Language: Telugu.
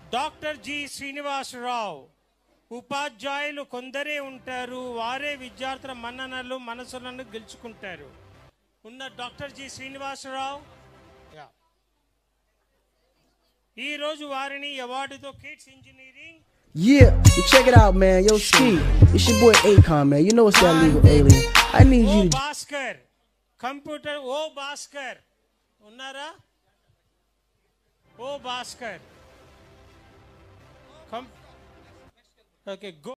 Doctor G Srinivasarao. ఉపాధ్యాయులు కొందరే ఉంటారు, వారే విద్యార్థుల మన్ననలు మనసులను గెలుచుకుంటారు. ఉన్న డాక్టర్ జి శ్రీనివాసరావు ఈ రోజు వారిని అవార్డుతో kids engineering. Yeah, you check it out, man. Yo, Ski, it's your boy Akon, man. You know it's that legal alien. I need you to... Bhaskar computer. ఓ భాస్కర్ ఉన్నారా? ఓ భాస్కర్. ఓకే.